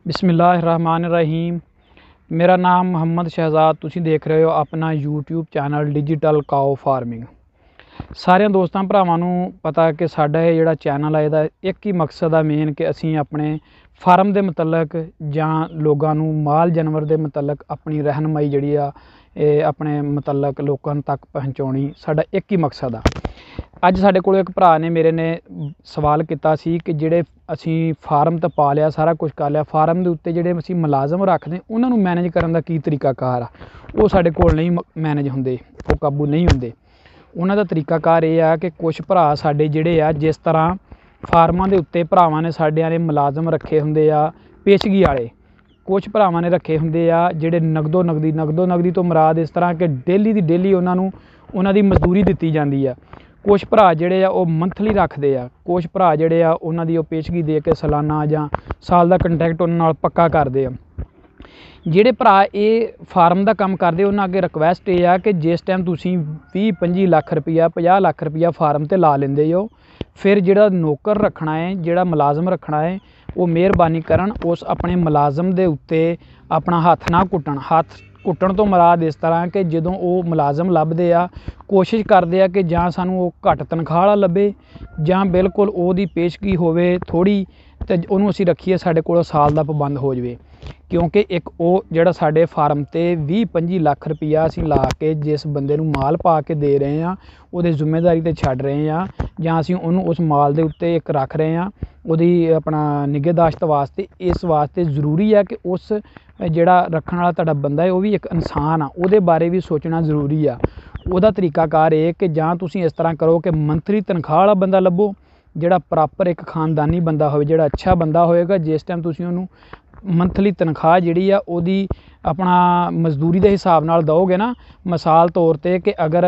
बिस्मिल्लाहिर्रहमानिर्रहीम। मेरा नाम मोहम्मद शहजाद, तुसीं देख रहे हो अपना YouTube channel digital cow farming. सारे दोस्तों भरावां नूं पता कि साडा ये जिहड़ा चैनल है इहदा एक ही मकसद है मेन कि असीं अपने फार्म के मुतलक जां लोगों नूं माल जानवर के मुतलक अपनी रहनमाई जिहड़ी आ अपने मुतलक लोगों तक पहुँचाउणी साडा एक ही मकसद आ। अज साडे कोल एक भरा ने मेरे ने सवाल किया सी कि जिहड़े असीं फार्म तो पा लिया, सारा कुछ कर लिया, फार्म के उत्ते जिहड़े असीं मुलाजम रखदे उन्हां नूं मैनेज करन दा की तरीकाकार आ, वो साडे कोल नहीं मैनेज हुंदे, वो काबू नहीं हुंदे। उन्हां दा तरीकाकार ये आ कि कुछ भरा साडे जिहड़े आ जिस तरह फार्मां दे उत्ते भरावां ने साडिਆਂ ने मुलाजम रखे हुंदे आ पेशगी वाले, कुछ भरावां ने रखे हुंदे आ जिहड़े नगदो नगदी तो मुराद इस तरह कि डेली दी डेली उन्हां नूं उन्हां दी मजदूरी दित्ती जांदी आ। कुछ भरा जिहड़े आ वो मंथली रखते आ, कुछ भरा जिहड़े आ उन्हां दी पेशगी दे के सालाना जां साल का कंट्रैक्ट उन्हां नाल पक्का करदे आ। जिहड़े भरा ये फार्म का काम करदे उन्हां अगे रिक्वेस्ट ये आ कि जिस टाइम तुसीं 20-25 लाख रुपया 50 लाख रुपया फार्म ते ला लेंदे हो, फिर जिहड़ा नौकर रखना है, जिहड़ा मुलाजम रखना है, वो मेहरबानी करन उस अपने मुलाजम दे उत्ते अपना हत्थ ना कुट्टण। हत्थ कुट्टण तो मुराद इस तरह कि जदों वो मुलाजम लभदे आ कोशिश करदे आ कि जां सानूं वो घट तनखाह वाला लभे जां बिल्कुल ओहदी पेशगी होवे थोड़ी ते उहनूं असीं रखीए साडे कोल साल दा पाबंद हो जावे। क्योंकि एक वो जिहड़ा साडे फार्म ते 20-25 लाख रुपया असीं ला के जिस बंदे नूं माल पा के दे रहे हैं उहदी जिम्मेदारी ते छड्ड रहे हैं जां असीं उहनूं उस माल दे उत्ते एक रख रहे हैं उहदी अपना निगहदाश्त वास्ते, इस वास्ते जरूरी है कि उस जिहड़ा रखण वाला तुहाडा बंदा है वो भी एक इंसान आ, उहदे बारे भी सोचना जरूरी आ। उहदा तरीकाकार ये कि जां तुसीं इस तरह करो कि मंथली तनखाह वाला बंदा लभो जिहड़ा प्रॉपर एक खानदानी बंदा होवे, जिहड़ा अच्छा बंदा होएगा, जिस टाइम तुसीं उहनूं मंथली तनखाह जिहड़ी आ ओहदी अपना मजदूरी के हिसाब नाल दोगे ना, मिसाल तौर पर कि अगर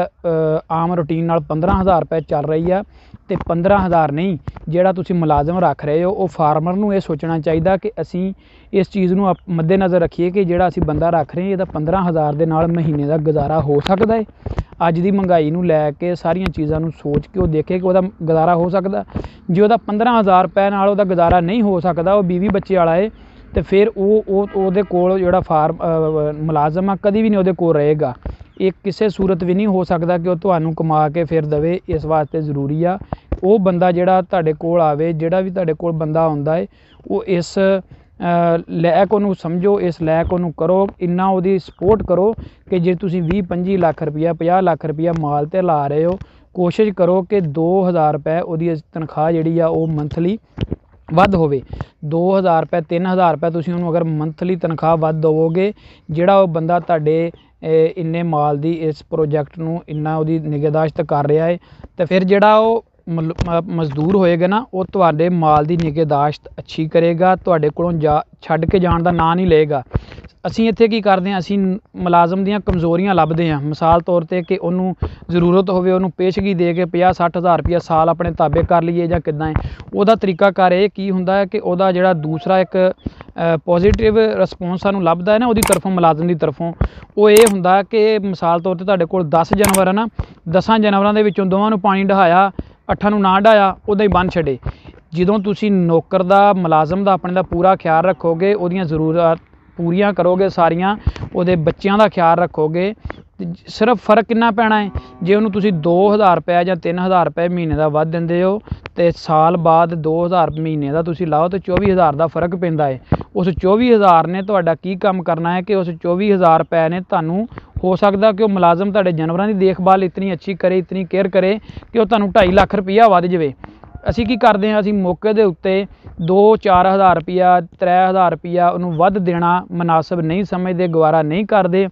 आम रूटीन नाल 15,000 रुपए चल रही है तो 15,000 नहीं, जिहड़ा तुसीं मुलाजम रख रहे हो वो फार्मर नूं ये सोचना चाहिए कि असीं इस चीज़ नूं मद्देनज़र रखीए कि जिहड़ा असीं बंदा रख रहे हैं इहदा 15,000 दे नाल महीने का गुजारा हो सकता है। अज दी महंगाई नूं लैके सारियां चीज़ां नूं सोच के वो देखे कि वह गुजारा हो सकता। जे वह 15,000 रुपए नाल वह गुजारा नहीं हो सकता, वो 20 बच्चे वाला है, तो फिर वो कोल जिहड़ा फार्म मुलाजम आ कभी भी नहीं वो कोल रहेगा। एक किसी सूरत भी नहीं हो सकता कि वह तुहानूं कमा के फिर देवे। इस वास्ते जरूरी आ वो बंदा जिहड़ा तुहाडे कोल आवे, जिहड़ा भी तुहाडे कोल बंदा आउंदा है वो इस लैक उहनूं समझो, इस लैक उहनूं करो, इन्ना उहदी सपोर्ट करो कि जे तुसीं 20-25 लाख रुपया 50 लाख रुपया माल ते ला रहे हो, कोशिश करो कि 2,000 रुपए उहदी तनखाह जिहड़ी आ वो मंथली वध होवे। 2,000 रुपए 3,000 रुपए तुसीं उहनूं अगर मंथली तनखाह वध देवोगे, जिहड़ा वो बंदा तुहाडे इन्ने माल दी इस प्रोजैक्ट नूं इन्ना उहदी निगहदाश्त कर रहा है, तो फिर जिहड़ा वो मजदूर होएगा ना वो तुहाडे माल दी निगहदाश्त अच्छी करेगा, तुहाडे कोलों छड्ड के जाण दा नां नहीं लेगा। असीं इत्थे की करदे हां, असीं मुलाजम दीयां कमज़ोरियां लभदे हां। मिसाल तौर ते कि उहनूं जरूरत होवे उहनूं पेशगी दे के 50-60,000 रुपया साल अपने ताबे कर लईए जां किद्दां है। उहदा तरीकाकार ये की हुंदा है कि उहदा जिहड़ा दूसरा एक पॉजिटिव रिस्पोंस सानूं लभदा है ना उहदी तरफों, मुलाजम दी तरफों, वो ये हुंदा कि मिसाल तौर ते तुहाडे कोल 10 जानवर है ना, 10 जानवरां दे विचों 2 नूं पानी डहाया, 8 नूं ना डहाया, उदां ही बन छड्डे। जदों तुसीं नौकर दा मुलाजम दा अपने दा पूरा ख्याल रखोगे, उहदियां जरूरत पूरियां करोगे, सारियां उहदे बच्चों का ख्याल रखोगे, सिर्फ फर्क कितना पैना है जे उन्होंने तुसीं 2,000 रुपए या 3,000 रुपए महीने का वध दिंदे हो तो साल बाद 2,000 महीने का तुसीं लाओ तो 24,000 का फर्क पैंदा है। उस 24,000 ने तुहाडा की काम करना है कि उस 24,000 रुपए ने तुहानूं हो सकता कि वह मुलाजम तुहाडे जानवरां की देखभाल इतनी अच्छी करे, इतनी केयर करे कि वह तुहानूं 2.5 लाख रुपया वध जावे। असीं की करदे हां, असीं मौके दे उत्ते 2-4 हज़ार रुपया 3,000 रुपया उन्होंने वध देना मुनासिब नहीं समझते, गवारा नहीं करते,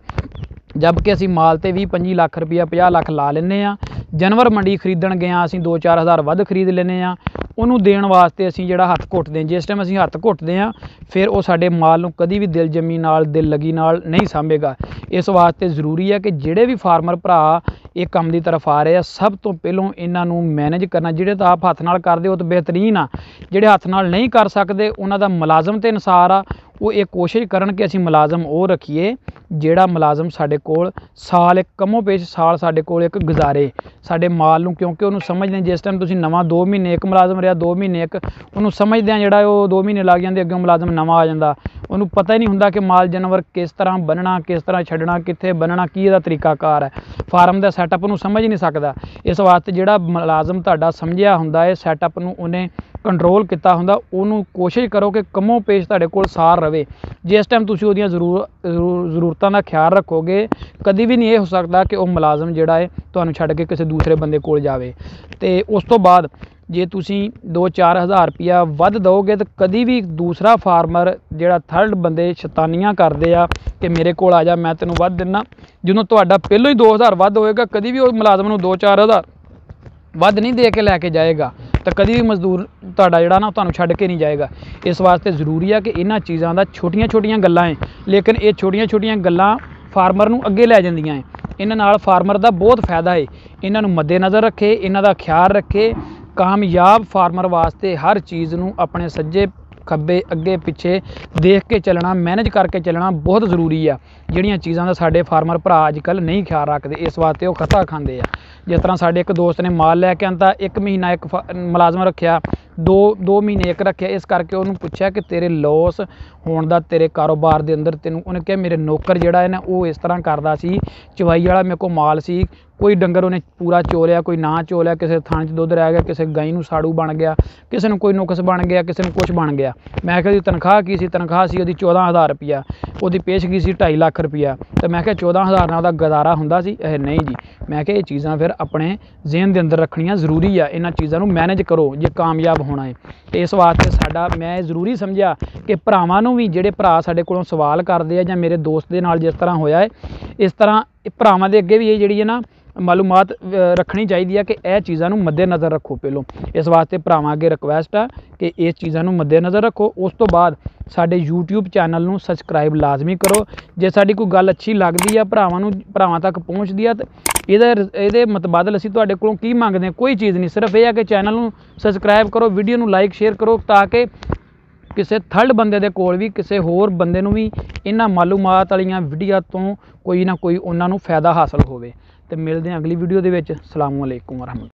जबकि असीं माल ते 20-25 लाख रुपया 50 लाख ला लैंदे आ। जानवर मंडी खरीदण गए असीं 2-4 हज़ार वध खरीद लैंदे आ, उन्होंने देण वास्ते असीं जिहड़ा हत्थ घुੱਟਦੇ हैं, जिस टाइम असीं हत्थ घुੱਟਦੇ हैं फिर वो साडे माल नूं कदी भी दिल जमी नाल दिल लगी नाल नहीं साਂਭेगा। इस वास्ते जरूरी है कि जिहड़े भी फार्मर भरा ये काम की तरफ आ रहे हैं, सब तो पहलों इन्हां नूं मैनेज करना, जिहड़े तां आप हत्थ नाल करदे हो तो बेहतरीन आ, जिहड़े हत्थ नाल नहीं कर सकते उन्हां दा मुलाजम ते इनसार आ, ਉਹ ਇਹ ਕੋਸ਼ਿਸ਼ ਕਰਨ ਕਿ ਅਸੀਂ ਮੁਲਾਜ਼ਮ ਉਹ ਰੱਖੀਏ ਜਿਹੜਾ ਮੁਲਾਜ਼ਮ ਸਾਡੇ ਕੋਲ ਸਾਲ ਇੱਕ ਕਮੋ ਪੇਸ਼ ਸਾਲ ਸਾਡੇ ਕੋਲ ਇੱਕ ਗੁਜ਼ਾਰੇ ਸਾਡੇ ਮਾਲ ਨੂੰ, ਕਿਉਂਕਿ ਉਹਨੂੰ ਸਮਝਦੇ ਜਿਸ ਟਾਈਮ ਤੁਸੀਂ ਨਵਾਂ 2 ਮਹੀਨੇ ਇੱਕ ਮੁਲਾਜ਼ਮ ਰਿਹਾ 2 ਮਹੀਨੇ ਇੱਕ ਉਹਨੂੰ ਸਮਝਦਿਆਂ ਜਿਹੜਾ ਉਹ 2 ਮਹੀਨੇ ਲੱਗ ਜਾਂਦੇ, ਅੱਗੇ ਮੁਲਾਜ਼ਮ ਨਵਾਂ ਆ ਜਾਂਦਾ, ਉਹਨੂੰ ਪਤਾ ਹੀ ਨਹੀਂ ਹੁੰਦਾ ਕਿ ਮਾਲ ਜਾਨਵਰ ਕਿਸ ਤਰ੍ਹਾਂ ਬੰਨਣਾ, ਕਿਸ ਤਰ੍ਹਾਂ ਛੱਡਣਾ, ਕਿੱਥੇ ਬੰਨਣਾ, ਕੀ ਇਹਦਾ ਤਰੀਕਾਕਾਰ ਹੈ, ਫਾਰਮ ਦਾ ਸੈਟਅਪ ਨੂੰ ਸਮਝ ਹੀ ਨਹੀਂ ਸਕਦਾ। ਇਸ ਵਾਸਤੇ ਜਿਹੜਾ ਮੁਲਾਜ਼ਮ ਤੁਹਾਡਾ ਸਮਝਿਆ ਹੁੰਦਾ ਹੈ, ਸੈਟਅਪ ਨੂੰ ਉਹਨੇ ਕੰਟਰੋਲ ਕੀਤਾ ਹੁੰਦਾ, ਉਹਨੂੰ ਕੋਸ਼ਿਸ਼ ਕਰੋ ਕਿ ਕਮੋ ਪੇਸ਼ ਤੁਹਾਡੇ ਕੋਲ ਸਾਰ ਰਵੇ। ਜਿਸ ਟਾਈਮ ਤੁਸੀਂ ਉਹਦੀਆਂ ਜ਼ਰੂਰਤਾਂ ਦਾ ਖਿਆਲ ਰੱਖੋਗੇ, ਕਦੀ ਵੀ ਨਹੀਂ ਇਹ ਹੋ ਸਕਦਾ ਕਿ ਉਹ ਮੁਲਾਜ਼ਮ ਜਿਹੜਾ ਹੈ ਤੁਹਾਨੂੰ ਛੱਡ ਕੇ ਕਿਸੇ ਦੂਸਰੇ ਬੰਦੇ ਕੋਲ ਜਾਵੇ। ਅਤੇ ਉਸ ਤੋਂ ਬਾਅਦ ਜੇ ਤੁਸੀਂ 2-4 ਹਜ਼ਾਰ ਰੁਪਈਆ ਵੱਧ ਦਿਓਗੇ ਤਾਂ ਕਦੀ ਵੀ ਦੂਸਰਾ ਫਾਰਮਰ ਜਿਹੜਾ ਥਰਡ ਬੰਦੇ ਸ਼ੈਤਾਨੀਆਂ ਕਰਦੇ ਆ ਕਿ ਮੇਰੇ ਕੋਲ ਆ ਜਾ ਮੈਂ ਤੈਨੂੰ ਵੱਧ ਦਿੰਦਾ, ਜਦੋਂ ਤੁਹਾਡਾ ਪਹਿਲੋਂ ਹੀ 2000 ਵੱਧ ਹੋਏਗਾ ਕਦੀ ਵੀ ਉਹ ਮੁਲਾਜ਼ਮ ਨੂੰ 2-4 ਹਜ਼ਾਰ ਵੱਧ ਨਹੀਂ ਦੇ ਕੇ ਲੈ ਕੇ ਜਾਏਗਾ, ਤਾਂ ਕਦੀ ਵੀ ਮਜ਼ਦੂਰ ਤੁਹਾਡਾ ਜਿਹੜਾ ਨਾ ਤੁਹਾਨੂੰ ਛੱਡ ਕੇ ਨਹੀਂ ਜਾਏਗਾ। ਇਸ ਵਾਸਤੇ ਜ਼ਰੂਰੀ ਆ ਕਿ ਇਹਨਾਂ ਚੀਜ਼ਾਂ ਦਾ ਛੋਟੀਆਂ ਗੱਲਾਂ ਹੈ, ਲੇਕਿਨ ਇਹ ਛੋਟੀਆਂ ਗੱਲਾਂ ਫਾਰਮਰ ਨੂੰ ਅੱਗੇ ਲੈ ਜਾਂਦੀਆਂ ਹੈ। ਇਹਨਾਂ ਨਾਲ ਫਾਰਮਰ ਦਾ ਬਹੁਤ ਫਾਇਦਾ ਹੈ। ਇਹਨਾਂ ਨੂੰ ਮੱਦੇਨਜ਼ਰ ਰੱਖੇ, ਇਹਨਾਂ ਦਾ ਖਿਆਲ ਰੱਖੇ। ਕਾਮਯਾਬ ਫਾਰਮਰ ਵਾਸਤੇ ਹਰ ਚੀਜ਼ ਨੂੰ ਆਪਣੇ ਸੱਜੇ ਖੱਬੇ ਅੱਗੇ ਪਿੱਛੇ ਦੇਖ ਕੇ ਚੱਲਣਾ, ਮੈਨੇਜ ਕਰਕੇ ਚੱਲਣਾ ਬਹੁਤ ਜ਼ਰੂਰੀ ਆ, ਜਿਹੜੀਆਂ ਚੀਜ਼ਾਂ ਦਾ ਸਾਡੇ ਫਾਰਮਰ ਭਰਾ ਅੱਜ ਕੱਲ੍ਹ ਨਹੀਂ ਖਿਆਲ ਰੱਖਦੇ। ਇਸ ਵਾਸਤੇ ਉਹ ਖਤਾ ਖਾਂਦੇ ਆ। ਜਿਸ ਤਰ੍ਹਾਂ ਸਾਡੇ ਇੱਕ ਦੋਸਤ ਨੇ ਮਾਲ ਲੈ ਕੇ ਆਂਦਾ, 1 ਮਹੀਨਾ ਇੱਕ ਮੁਲਾਜ਼ਮ ਰੱਖਿਆ, 2 ਮਹੀਨੇ ਇੱਕ ਰੱਖਿਆ। ਇਸ ਕਰਕੇ ਉਹਨੂੰ ਪੁੱਛਿਆ ਕਿ ਤੇਰੇ ਲੋਸ ਹੋਣ ਦਾ ਤੇਰੇ ਕਾਰੋਬਾਰ ਦੇ ਅੰਦਰ ਤੈਨੂੰ, ਉਹਨੇ ਕਿਹਾ ਮੇਰੇ ਨੌਕਰ ਜਿਹੜਾ ਹੈ ਨਾ ਉਹ ਇਸ ਤਰ੍ਹਾਂ ਕਰਦਾ ਸੀ, ਚਵਾਈ ਵਾਲਾ ਮੇਰੇ ਕੋਲ ਮਾਲ ਸੀ, ਕੋਈ ਡੰਗਰ ਉਹਨੇ ਪੂਰਾ ਚੋਲਿਆ, ਕੋਈ ਨਾ ਚੋਲਿਆ, ਕਿਸੇ ਥਾਂ 'ਚ ਦੁੱਧ ਰਹਿ ਗਿਆ, ਕਿਸੇ ਗਾਈ ਨੂੰ ਸਾੜੂ ਬਣ ਗਿਆ, ਕਿਸੇ ਨੂੰ ਕੋਈ ਨੁਕਸ ਬਣ ਗਿਆ, ਕਿਸੇ ਨੂੰ ਕੁਛ ਬਣ ਗਿਆ। ਮੈਂ ਕਿਹਾ ਉਹਦੀ ਤਨਖਾਹ ਕੀ ਸੀ? ਤਨਖਾਹ ਸੀ ਉਹਦੀ 14,000 ਰੁਪਈਆ, ਉਹਦੀ ਪੇਸ਼ਗੀ ਸੀ 2.5 ਲੱਖ ਰੁਪਈਆ। ਅਤੇ ਮੈਂ ਕਿਹਾ 14,000 ਨਾਲ ਉਹਦਾ ਗੁਜ਼ਾਰਾ ਹੁੰਦਾ ਸੀ? ਇਹ ਨਹੀਂ ਜੀ। ਮੈਂ ਕਿਹਾ ਇਹ ਚੀਜ਼ਾਂ ਫਿਰ ਆਪਣੇ ਜ਼ਿਹਨ ਦੇ ਅੰਦਰ ਰੱਖਣੀਆਂ ਜ਼ਰੂਰੀ ਆ, ਇਹਨਾਂ ਚੀਜ਼ਾਂ ਨੂੰ ਮੈਨੇਜ ਕਰੋ ਜੇ ਕਾਮਯਾਬ ਹੋਣਾ ਹੈ। ਅਤੇ ਇਸ ਵਾਸਤੇ ਮੈਂ ਜ਼ਰੂਰੀ ਸਮਝਿਆ ਕਿ ਭਰਾਵਾਂ ਨੂੰ ਵੀ, ਜਿਹੜੇ ਭਰਾ ਸਾਡੇ ਕੋਲੋਂ ਸਵਾਲ ਕਰਦੇ ਆ ਜਾਂ ਮੇਰੇ ਦੋਸਤ ਦੇ ਨਾਲ ਜਿਸ ਤਰ੍ਹਾਂ ਹੋਇਆ ਹੈ, ਇਸ ਤਰ੍ਹਾਂ ਭਰਾਵਾਂ ਦੇ ਅੱਗੇ ਵੀ ਇਹ ਜਿਹੜੀ ਹੈ ਨਾ ਮਾਲੂਮਾਤ ਰੱਖਣੀ ਚਾਹੀਦੀ ਹੈ ਕਿ ਇਹ ਚੀਜ਼ਾਂ ਨੂੰ ਮੱਦੇਨਜ਼ਰ ਰੱਖੋ ਪਹਿਲੋਂ। ਇਸ ਵਾਸਤੇ ਭਰਾਵਾਂ ਅੱਗੇ ਰਿਕੁਐਸਟ ਆ ਕਿ ਇਸ ਚੀਜ਼ਾਂ ਨੂੰ ਮੱਦੇਨਜ਼ਰ ਰੱਖੋ। ਉਸ ਤੋਂ ਬਾਅਦ ਸਾਡੇ YouTube ਚੈਨਲ ਨੂੰ ਸਬਸਕ੍ਰਾਈਬ ਲਾਜ਼ਮੀ ਕਰੋ। ਜੇ ਸਾਡੀ ਕੋਈ ਗੱਲ ਅੱਛੀ ਲੱਗਦੀ ਆ, ਭਰਾਵਾਂ ਤੱਕ ਪਹੁੰਚਦੀ ਆ, ਤਾਂ ਇਹਦੇ ਮੁਤਬਾਦਲ ਅਸੀਂ ਤੁਹਾਡੇ ਕੋਲੋਂ ਕੀ ਮੰਗਦੇ ਹਾਂ? ਕੋਈ ਚੀਜ਼ ਨਹੀਂ, ਸਿਰਫ ਇਹ ਆ ਕਿ ਚੈਨਲ ਨੂੰ ਸਬਸਕ੍ਰਾਈਬ ਕਰੋ, ਵੀਡੀਓ ਨੂੰ ਲਾਈਕ ਸ਼ੇਅਰ ਕਰੋ, ਤਾਂ ਕਿ ਕਿਸੇ ਥਰਡ ਬੰਦੇ ਦੇ ਕੋਲ ਵੀ, ਕਿਸੇ ਹੋਰ ਬੰਦੇ ਨੂੰ ਵੀ ਇਹਨਾਂ ਮਾਲੂਮਾਤ ਵਾਲੀਆਂ ਵੀਡੀਓ ਤੋਂ ਕੋਈ ਨਾ ਕੋਈ ਉਹਨਾਂ ਨੂੰ ਫਾਇਦਾ ਹਾਸਲ ਹੋਵੇ। ਤੇ ਮਿਲਦੇ ਹਾਂ ਅਗਲੀ ਵੀਡੀਓ ਦੇ ਵਿੱਚ। ਅਸਲਾਮੁਅਲੈਕੁਮ ਵਰਹਿਮਤੁਲਾਹ।